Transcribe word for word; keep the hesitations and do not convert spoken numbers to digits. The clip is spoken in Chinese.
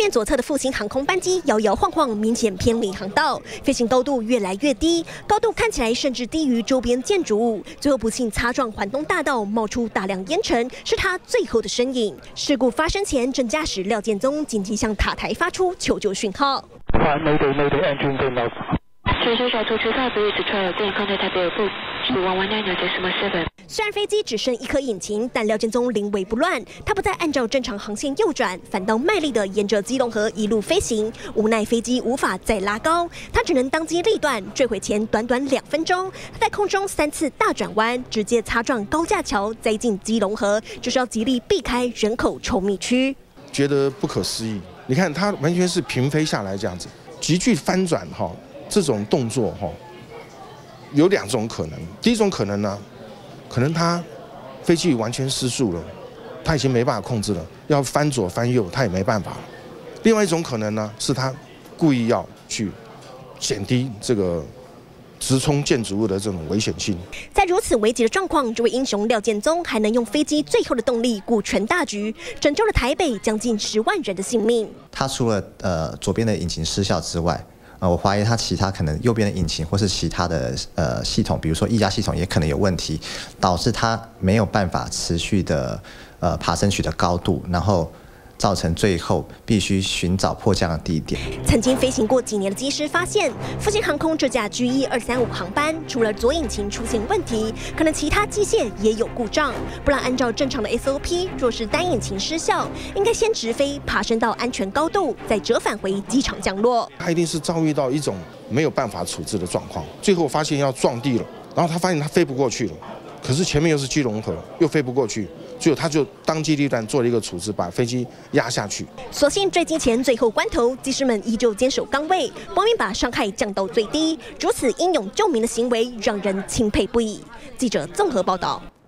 面左侧的复兴航空班机摇摇晃晃，明显偏离航道，飞行高度越来越低，高度看起来甚至低于周边建筑物，最后不幸擦撞环东大道，冒出大量烟尘，是他最后的身影。事故发生前，正驾驶廖建宗紧急向塔台发出求救讯号。 Mayday, mayday, engine burn off. 水手小兔知道 Bridge Trail 电空对台北部一一一九 decimal seven。 虽然飞机只剩一颗引擎，但廖建宗临危不乱，他不再按照正常航线右转，反倒卖力地沿着基隆河一路飞行。无奈飞机无法再拉高，他只能当机立断，坠毁前短短两分钟，他在空中三次大转弯，直接擦撞高架桥，栽进基隆河，就是要极力避开人口稠密区。 觉得不可思议，你看他完全是平飞下来这样子，急剧翻转哈。这种动作哈，有两种可能。第一种可能呢，可能他飞机完全失速了，他已经没办法控制了，要翻左翻右他也没办法了。另外一种可能呢，是他故意要去减低这个直冲建筑物的这种危险性。 在如此危急的状况，这位英雄廖建宗还能用飞机最后的动力顾全大局，拯救了台北将近十万人的性命。 他除了呃左边的引擎失效之外，呃，我怀疑它其他可能右边的引擎或是其他的呃系统，比如说液压系统也可能有问题，导致它没有办法持续的呃爬升取的高度，然后造成最后必须寻找迫降的地点。 曾经飞行过几年的机师发现，复兴航空这架 G 一二三五航班，除了左引擎出现问题，可能其他机械也有故障。不然按照正常的 S O P， 若是单引擎失效，应该先直飞，爬升到安全高度，再折返回机场降落。 他一定是遭遇到一种没有办法处置的状况，最后发现要撞地了，然后他发现他飞不过去了，可是前面又是基隆河，又飞不过去。最后他就当机立断做了一个处置，把飞机压下去。 所幸坠机前最后关头，机师们依旧坚守岗位，搏命把伤害降到最低。如此英勇救民的行为，让人钦佩不已。记者综合报道。